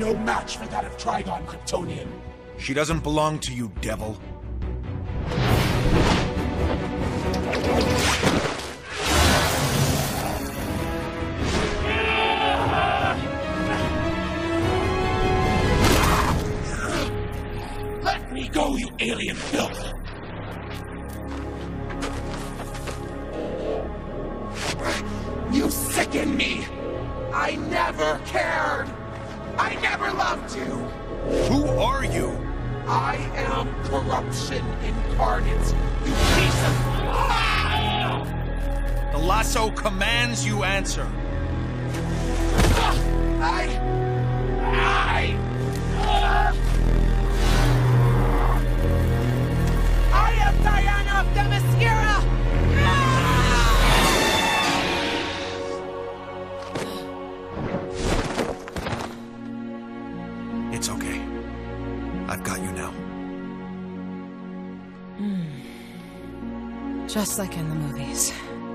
no match for that of Trigon, Kryptonian. She doesn't belong to you, devil. Let me go, you alien filth! You sicken me! I never cared! I never loved you! Who are you? I am corruption incarnate, you piece of... The lasso commands you answer. I am Diana of Themyscira! It's okay. I've got you now. Just like in the movies.